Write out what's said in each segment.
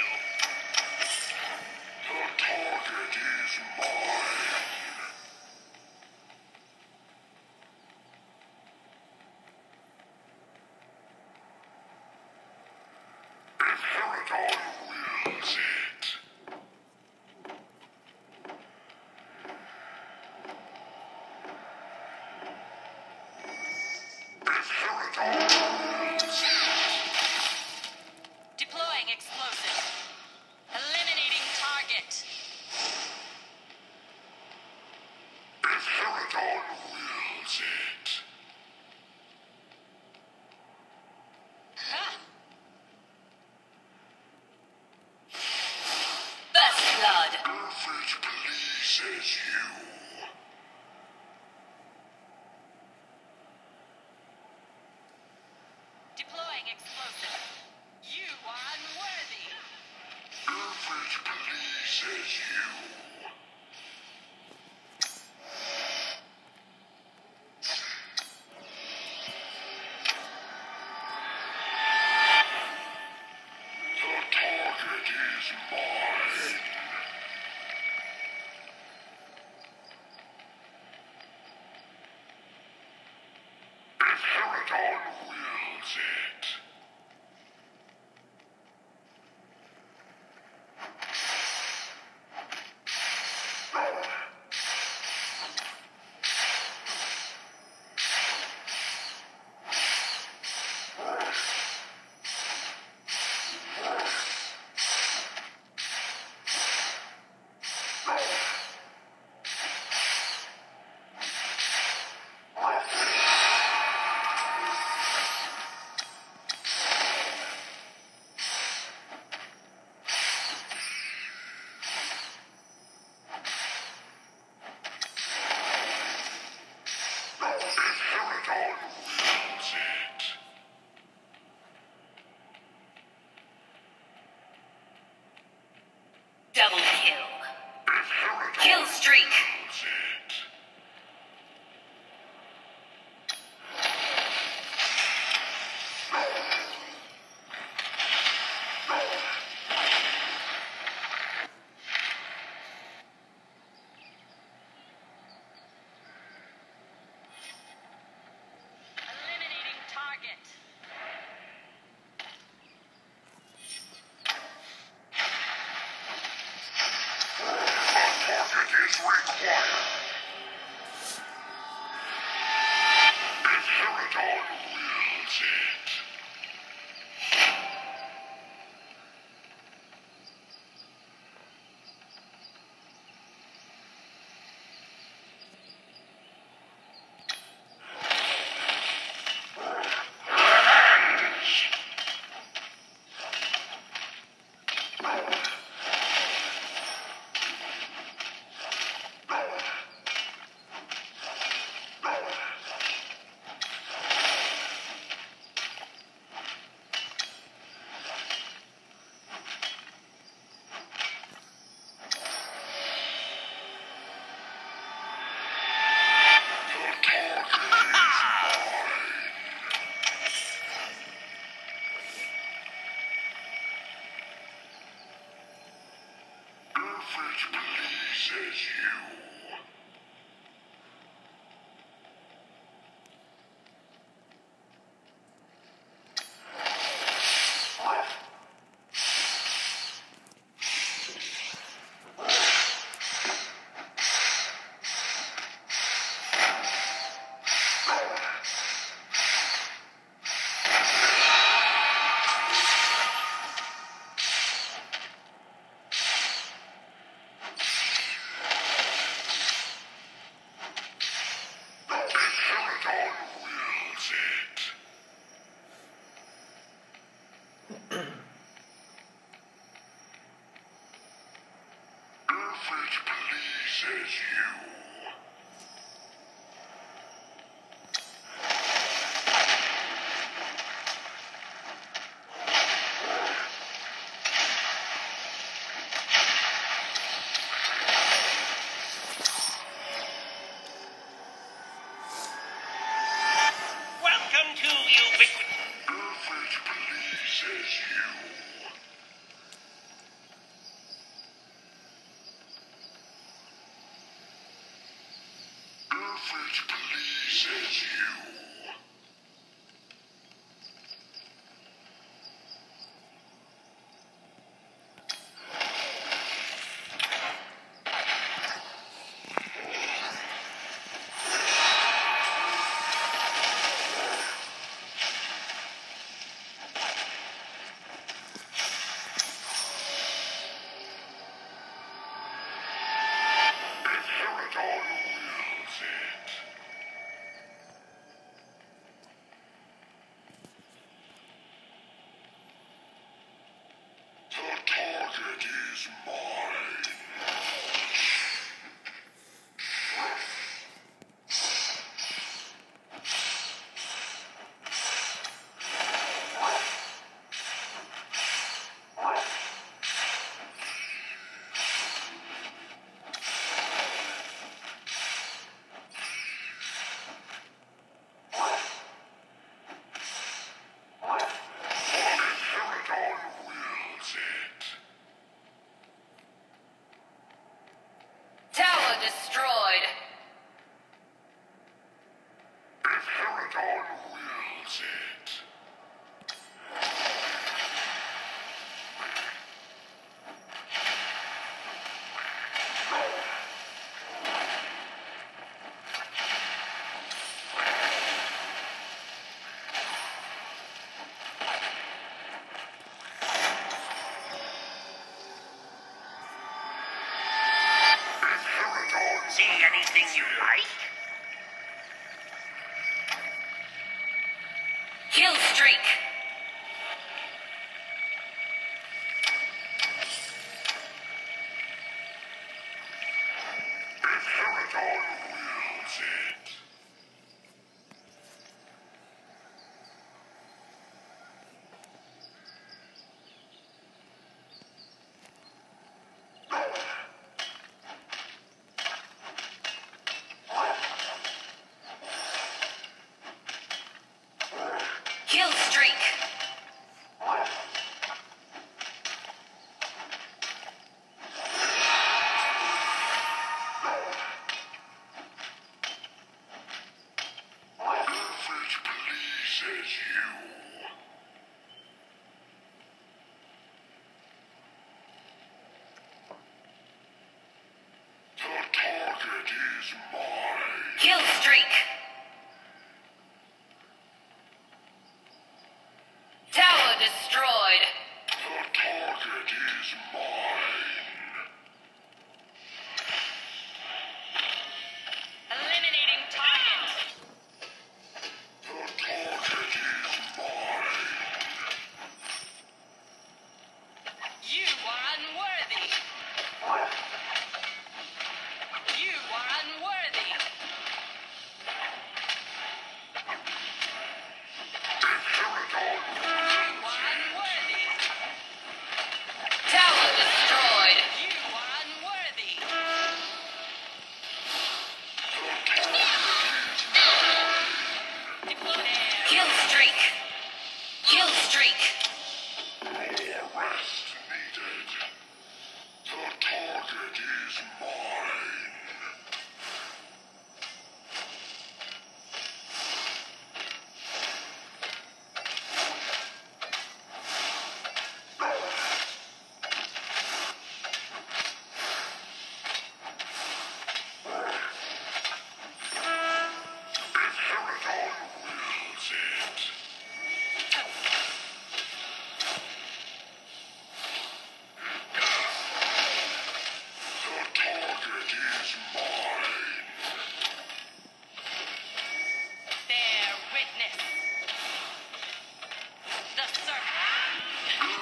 Deploying explosive. Eliminating target. Erefern wills it. First blood. Perfect pleases you. Deploying explosive. You are unworthy. Perfect pleases you. The target is mine. Erefern wills it. Erefern wills it. Double kill. Erefern Kill streak. wills it. Eliminating target. Target is required. Erefern wills it. Perfect pleases you. Erefern wills it. Perfect pleases you. Welcome to Ubiquity. Perfect pleases you. it pleases you. Tower destroyed. Erefern wills it. See anything you like? Kill streak. Erefern wills it. Kill streak. If it pleases you. The target is mine. Kill streak. Tower destroyed. The target is mine. Eliminating target. The target is mine. You are unworthy. You are unworthy. Erefern You are unworthy. Tower destroyed. You are unworthy. Deploy. Kill streak. Kill streak. no rest needed. The target is mine. Erefern wills it. The target is mine. Bear witness. The serpent.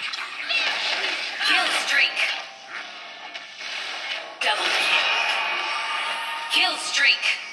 Kill streak. Double kill. Kill streak.